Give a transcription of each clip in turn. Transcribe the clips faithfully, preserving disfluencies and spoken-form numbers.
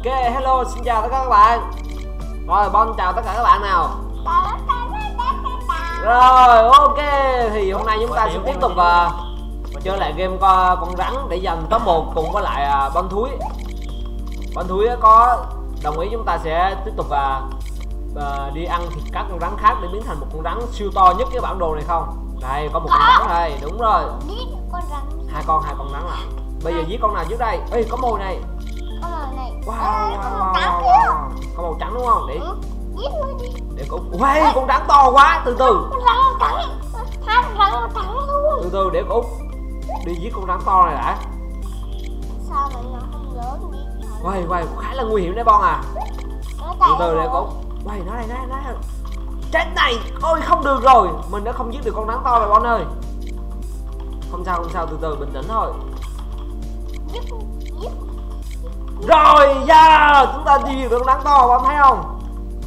Ok, hello, xin chào tất cả các bạn. Rồi, Bon chào tất cả các bạn nào. Rồi, ok, thì hôm nay chúng ta sẽ tiếp tục uh, chơi lại game con, con rắn để giành top một cùng với lại uh, Bon Thúi. Bon Thúi có đồng ý chúng ta sẽ tiếp tục uh, uh, đi ăn thịt các con rắn khác để biến thành một con rắn siêu to nhất cái bản đồ này không? Đây, có một con rắn đây, đúng rồi. Hai con, hai con rắn à. Bây giờ giết con nào trước đây? Ê, có mồi này. Wow, wow, wow, wow, wow. Có màu trắng đúng không? Để để con wow, con rắn to quá, từ từ từ từ để con đi giết con rắn to này đã. Sao vậy nó không lớn đi? Quay quay khá là nguy hiểm đấy Bon à. Từ từ để con quay nó đây, nó đây. Chết này, ôi không được rồi, mình đã không giết được con rắn to rồi Bon ơi. Không sao không sao, từ từ bình tĩnh thôi. Rồi, yeah, chúng ta đi được con rắn to, Bon thấy không?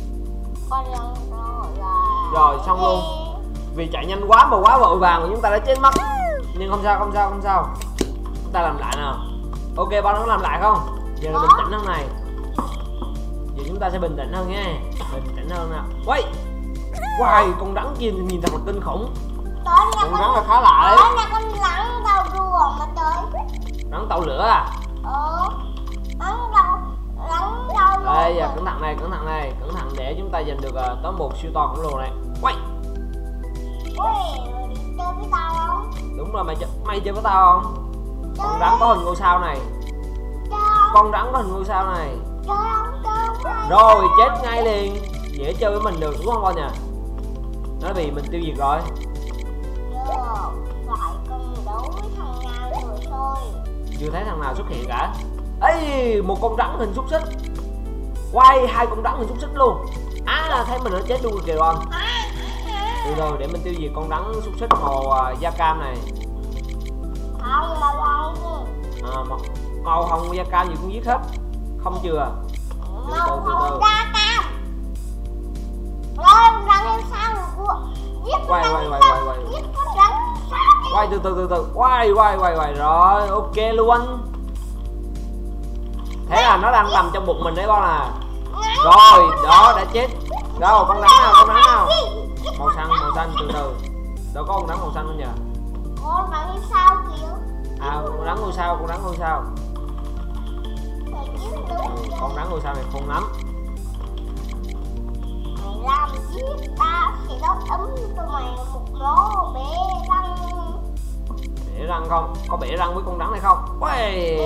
Rồi xong luôn. Vì chạy nhanh quá mà quá vội vàng mà chúng ta đã chết mất. Nhưng không sao không sao không sao. Chúng ta làm lại nào. Ok, Bon có làm lại không? Giờ là bình tĩnh hơn này. Giờ chúng ta sẽ bình tĩnh hơn nha. Bình tĩnh hơn nào. Quay. Wow, con rắn kia nhìn thật là kinh khủng. Con rắn là khá lạ đấy. Đó là con rắn đầu rùa mà tới. Rắn tàu lửa à? Ừ. Rắn đầu rắn đầu. Đây giờ cẩn thận này, cẩn thận này, cẩn thận để chúng ta giành được uh, top một siêu to khổng lồ này. Quay. Ui, chơi với tao không? Đúng rồi, mày chơi, mày chơi với tao không? Chơi. Con rắn có hình ngôi sao này. Chơi. Con rắn có hình ngôi sao này. Chơi không? Chơi không? Rồi chết ngay liền. Dễ chơi với mình được đúng không Bon nhỉ? Nó bị mình tiêu diệt rồi. Được, phải cần đấu với thằng nào rồi thôi. Chưa thấy thằng nào xuất hiện cả. Ê, một con rắn hình xúc xích. Quay hai con rắn hình xúc xích luôn. À, thấy mình nó chết luôn rồi kìa Bon. Từ từ để mình tiêu diệt con rắn xúc xích màu uh, da cam này. Không, màu hồng. À, màu, màu hồng da cam gì cũng giết hết. Không chưa? Từ từ Màu từ hồng từ. da cam. Rồi, rắn lên sao rồi cô? Giết con Quay rắn quay quay sao? quay quay. Giết con rắn sao? Quay từ từ từ từ. Quay quay quay quay rồi, ok luôn. Thế là nó đang nằm trong bụng mình đấy Bon à. Rồi, đó đã chết. Đâu, con rắn nào, con rắn nào? Màu xanh, màu xanh, từ từ. Đâu có con rắn màu xanh không nhỉ? Con rắn lên sao kìa? À, con rắn ngôi sao, con rắn ngôi sao. Mày giết được Ừ, chưa? con rắn ngôi sao này khôn lắm. Mày làm giết ta thì nó ấm cho mày một lỗ bể răng. Bể răng không? Có bể răng với con rắn này không? Uầy,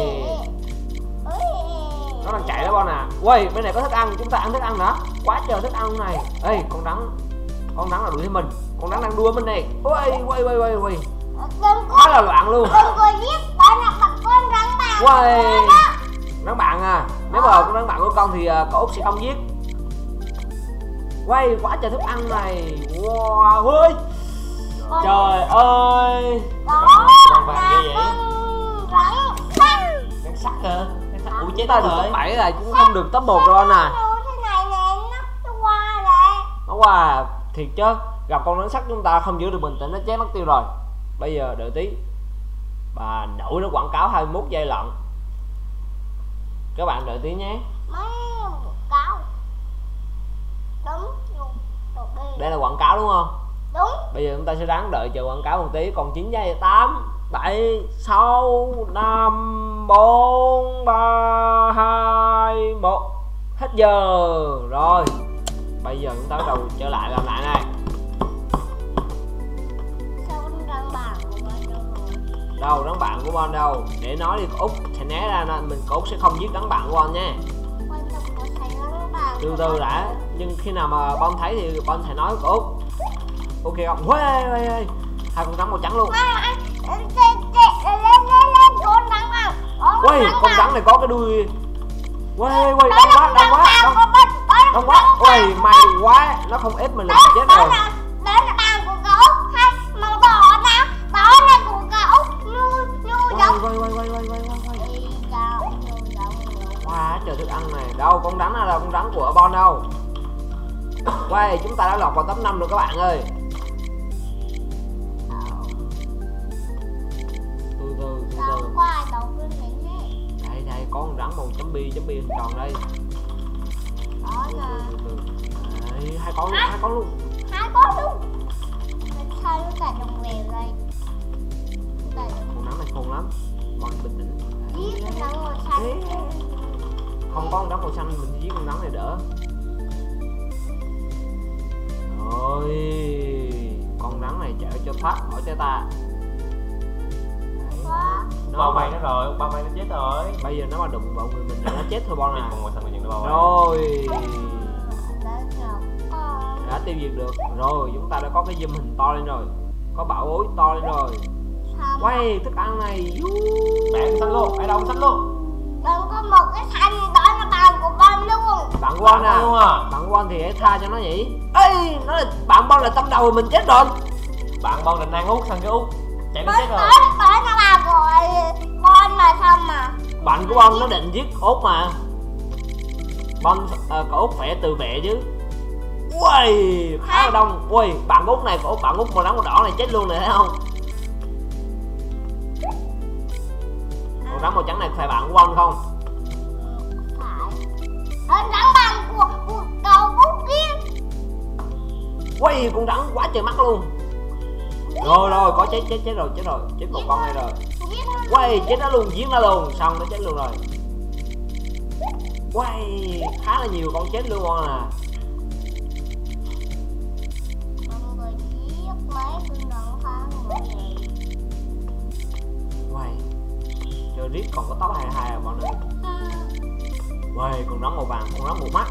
nó đang chạy đó Bon à. Uầy, bên này có thức ăn, chúng ta ăn thức ăn nữa. Quá trời thức ăn này. Ê, con rắn, con rắn là đuổi theo mình. Con rắn đang đua bên này. Uầy, uầy, uầy, uầy, uầy. Quá là loạn luôn. Đừng có giết, đó là bằng con rắn bạn. Uầy, rắn bạn à. Nếu mà con rắn bạn của con thì uh, có Út sẽ không giết. Uầy, quá trời thức ăn này. Wow, ơi. Trời ơi. Đó Con vàng là ghê vậy. con rắn sắt. Rắn sắt hả? Rắn sắt. Ủa chết Ta được rồi. top bảy là cũng không được top một đâu anh à. Thế này nè, nó qua rồi. Nó qua thiệt chứ. Gặp con rắn sắt chúng ta không giữ được bình tĩnh, nó chết mất tiêu rồi. Bây giờ đợi tí. Bà nội nó quảng cáo hai mươi mốt giây lận. Các bạn đợi tí nhé. Mấy một cáo. Đúng luôn. Đồ bê. Đây là quảng cáo đúng không? Đúng. Bây giờ chúng ta sẽ ráng đợi chờ quảng cáo một tí. Còn chín giây, tám, bảy, sáu, năm, bốn, ba, hai, một. Hết giờ. Rồi. Bây giờ chúng ta bắt đầu trở lại làm lại này. Sao con rắn bạn của bạn đâu rồi? Đâu, rắn bạn của Bon đâu? Để nói đi, Út sẽ né ra nên mình Út sẽ không giết rắn bạn của Bon nha. Quan trọng là thấy rắn bạn. Từ từ đã, nhưng khi nào mà Bon thấy thì Bon sẽ nói với Út. Ok không? Uầy, uầy, uầy. Hai con rắn màu trắng luôn. Lên lên lên con rắn bạn. Uầy, con rắn này có cái đuôi. Uầy, uầy, đông quá, đông quá, đông, đông quá. Uầy, may quá, nó không ép mình là mình chết rồi. Đó là bạn của cậu. Hay màu đỏ nào? Đó là của cậu. Như như giống. Uầy, uầy, uầy, uầy, uầy, uầy. Ê, cậu, như giống như. Quá trời thức ăn này. Đâu, con rắn này là con rắn của Bon đâu. Uầy, chúng ta đã lọt vào top năm rồi các bạn ơi. Từ từ, từ Tao từ. qua đầu bên này nhé. Đây, đây, có con rắn màu chấm bi chấm bi hình tròn đây. Đó nè. Từ từ. Đấy, hai con luôn, hai con luôn. Hai con luôn. Sao nó cả đồng đều đây? Con rắn này khôn lắm. Con bình tĩnh. Giết con rắn màu xanh. Không có con rắn màu xanh mình giết con rắn này đỡ. Rồi, con rắn này chạy cho thoát khỏi cho ta. Nó bao vây nó rồi, bao vây nó chết rồi. Bây giờ nó mà đụng vào người mình thì nó chết thôi Bon à. Còn sao mà nhận được bao vây. Rồi, đã tiêu diệt được. Rồi, chúng ta đã có cái zoom hình to lên rồi, có bảo bối to lên rồi. Quay thức ăn này. Bạn xanh luôn, ở đâu xanh luôn. Đừng có một cái xanh đó là bạn của Bon luôn. Bạn Bon à, à. bạn Bon thì hãy tha cho nó nhỉ. Ê, nó là bạn Bon là tâm đầu rồi mình chết rồi. Bạn Bon định ăn út sang cái út chạy nó chết rồi. Bởi nó là của Bon mà sao mà. Bạn của Bon nó định giết út mà. Bon à, có út phải tự vệ chứ. Ui, khá là đông. Ui, bạn út này, của bạn út màu trắng màu đỏ này chết luôn này thấy không? Màu trắng màu trắng này phải bạn của Bon không? Phải. Nó rắn bằng của, của cậu út kia. Ui, con rắn quá trời mắt luôn. Rồi rồi, có chết chết chết rồi, chết rồi, chết một con này rồi. Ui, chết nó luôn, giết nó luôn, xong nó chết luôn rồi. Ui, khá là nhiều con chết luôn con à. Ui, chơi riết còn có tóc hai hai à bọn này. Ui, con rắn màu vàng, con rắn màu mắt.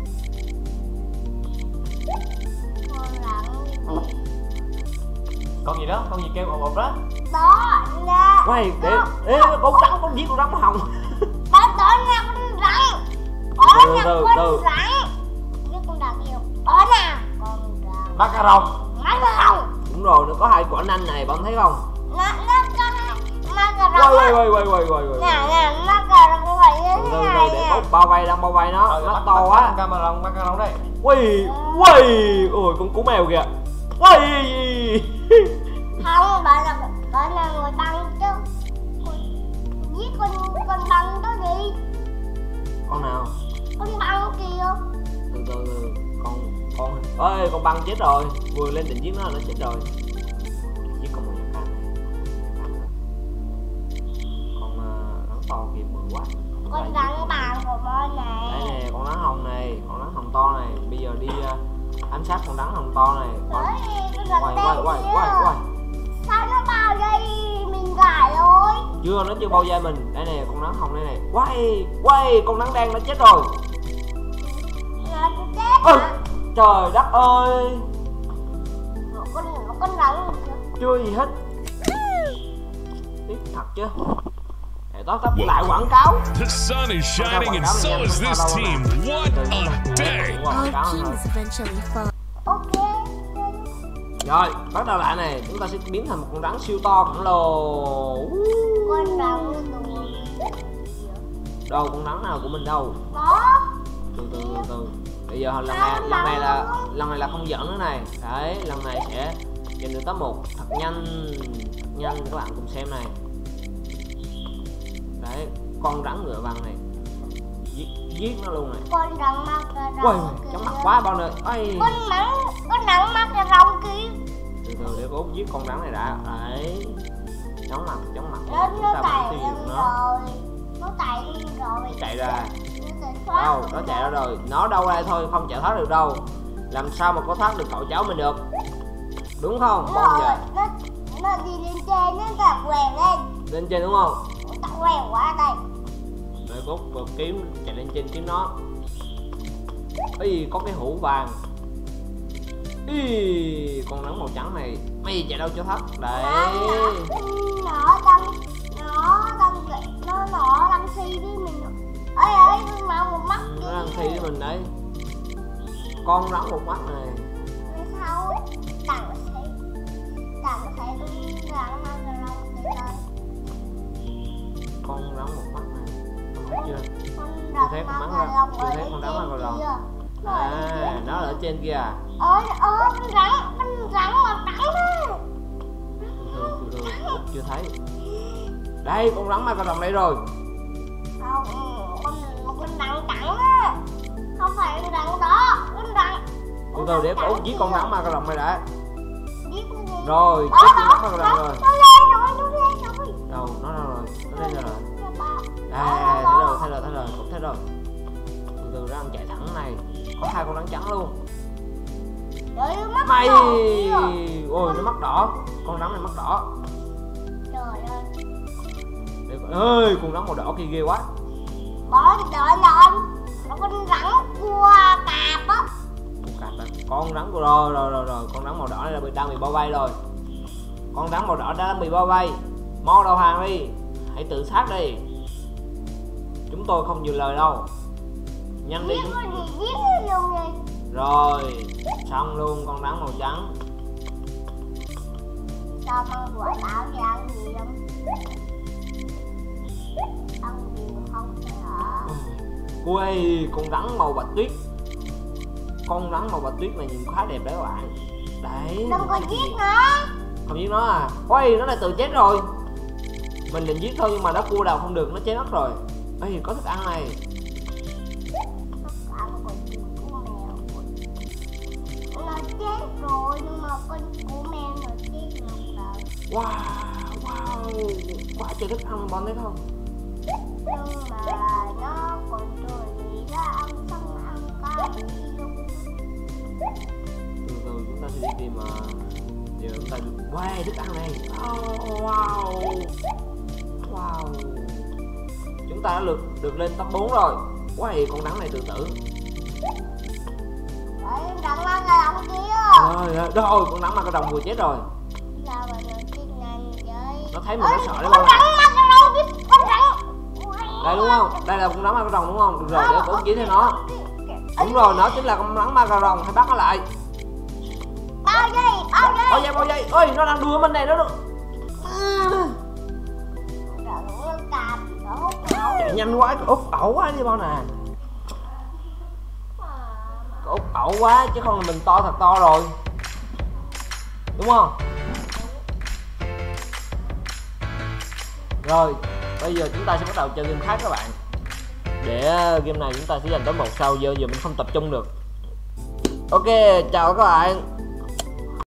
Con gì đó, con gì kêu ồn ồn đó. Đó nha. Ui, để, ê, con rắn, con giết con rắn màu hồng. Đó, đó nha con rắn. Đó nha con rắn. Giết con rắn yêu. Đó nè, con rắn. Macaron. Macaron. Đúng rồi, nó có hai quả nanh này, bạn thấy không? Nó, nó có hai macaron. Ui, ui, ui, ui, ui, ui. Nè, nè, macaron phải như Từ thế từ này để nè. có bao vây đang bao vây nó, Ờ, nó bắt- to bắt- quá. bắt Macaron, Macaron đây. Ui, ui, ui, con cú mèo kìa. Ui. Không, bạn là bạn là người băng chứ. Giết con con băng đó đi. Con nào? Con băng kia. Từ từ từ, con con ơi, con băng chết rồi, vừa lên định giết nó nó chết rồi. Giết con mèo cam này. Con uh, rắn to kia bự quá. Con rắn bạn của Bon này. Đây nè, con rắn hồng này, con rắn hồng to này. Bây giờ đi uh, ám sát con rắn hồng to này. Con... Đấy, con rắn Quay đen quay quay kia. quay quay. Sao nó bao dây mình gãi rồi? Chưa, nó chưa bao dây mình. Đây nè, con rắn hồng đây này. Quay quay, con rắn đen nó chết rồi. Là tôi chết Ừ. hả? Trời đất ơi, Một con, một con rắn kìa. chưa gì hết. Tiếc thật chứ. Để tóm tắt lại quảng cáo. The sun is shining and so is this team. What a day! Quảng cáo Our team thôi. is eventually fun. Ok. Rồi, bắt đầu lại này, chúng ta sẽ biến thành một con rắn siêu to khổng lồ. Con rắn đùa. Đâu, con rắn nào của mình đâu? Đó. Từ từ từ từ. Bây giờ lần này lần này là lần này là không dẫn nữa này. Đấy, lần này sẽ giành được top một thật nhanh, thật nhanh các bạn cùng xem này. Đấy, con rắn ngựa vàng này. Giết, giết nó luôn này. Con rắn mắc cái Ui, rồng kia. chóng mặt quá bao nơi. Ây. Con rắn, con rắn mắc cái rồng kia. Từ từ để cô Út giết con rắn này đã. Đấy. Chóng mặt, chóng mặt. Nó Chúng nó ta chạy vẫn tiêu lên diệt nó. rồi. Nó chạy lên rồi. Chạy ra. Nó chạy thoát Đâu, nó chạy ra rồi. Nó đâu đây thôi, không chạy thoát được đâu. Làm sao mà có thoát được cậu cháu mình được? Đúng không? Nó, Bon giờ. nó, nó đi lên trên, nó đặt quẹo lên. Lên trên đúng không? Nó đặt quẹo qua đây. Để Cốt vừa kiếm chạy lên trên kiếm nó. Ý, có cái hũ vàng. Ý, con rắn màu trắng này. Mày chạy đâu cho thoát. Đấy. Nó đang, nó đang, nó nó đang thi với mình. Ơi ơi, nó một mắt Nó đang thi với mình đấy. Con rắn một mắt này. sao đằng thấy đằng thấy con rắn mang cái lông đi lên. Con rắn một mắt này. Thấy chưa? Con thấy rắn con mang bắn cái ra- lông chưa ở thấy bên con rắn mang cái trên lông. kia. Nó ở bên À, trên. nó ở trên kia à? Ơ ơ con rắn con rắn màu trắng đó. Từ từ từ từ, Út chưa thấy. Đây, con rắn mang cái rồng đây rồi. Không, Từ từ để Út giết con rắn ma cà rồng này đã. Giết nó đi. Rồi, Đó, giết con rắn ma cà đó, rồng rồi. nó lên rồi, nó lên rồi. Đâu, nó đâu rồi, nó lên rồi. Ba. À, thấy rồi, thấy rồi, thấy rồi, cũng thấy rồi. Từ từ ra chạy thẳng này. Có hai con rắn trắng luôn. Trời ơi, mắt Mày, đỏ kìa. ôi nó mắt đỏ, con rắn này mắt đỏ. Trời ơi. Để coi- ơi, con rắn màu đỏ kia ghê quá. Bỏ đợi lên. Nó con rắn cua cạp á. Con cạp đó. Con rắn của rồi rồi rồi rồi, con rắn màu đỏ này là bị đang bị bao vây rồi. Con rắn màu đỏ đã bị bao vây. Mau đầu hàng đi, hãy tự sát đi. Chúng tôi không nhiều lời đâu. Nhanh đi. Giết Chúng... nó thì giết nó luôn đi. Rồi, xong luôn con rắn màu trắng. Sao con quả táo thì ăn gì không? Ăn gì không phải hả? Ui, con rắn màu bạch tuyết. Con rắn màu bạch tuyết này nhìn khá đẹp đấy các bạn. Đấy. Đừng có giết nó. Không giết nó à? Ôi, nó lại tự chết rồi. Mình định giết thôi nhưng mà nó cua đầu không được, nó chết mất rồi. Ê, có thức ăn này. Thức ăn của con mèo. Nó chết rồi nhưng mà con của mèo nó chết một rồi. Wow, wow, quá trời thức ăn bọn thấy không? Nhưng mà nó còn rồi thì nó ăn xong ăn cá đi luôn. Từ từ chúng ta sẽ đi tìm mà. Giờ chúng ta được wow, thức ăn này. Oh, wow. Wow. Chúng ta đã được được lên top bốn rồi. Wow, con rắn này tự tử. Đấy, rắn ma cà rồng kia. Rồi, rồi, rồi, con rắn ma cà rồng vừa chết rồi. Sao mà nó chết nhanh vậy? Nó thấy mình nó sợ đấy con con. rắn ma cà rồng biết con rắn. Đây đúng không? Đây là con rắn ma cà rồng đúng không? Được rồi, để Út chỉ theo nó. Đúng rồi, nó chính là con rắn ma cà rồng, hãy bắt nó lại. Bao dây, bao dây. Bao dây, bao dây. Ôi, nó đang đùa mình này, nó đùa. Rắn nó cạp, nó hút máu. Chạy nhanh quá, Út ẩu quá đi bao nè. Út ẩu quá chứ không là mình to thật to rồi. Đúng không? Rồi, bây giờ chúng ta sẽ bắt đầu chơi game khác các bạn. Để game này chúng ta sẽ dành tới một sau, giờ giờ mình không tập trung được. Ok, chào các bạn.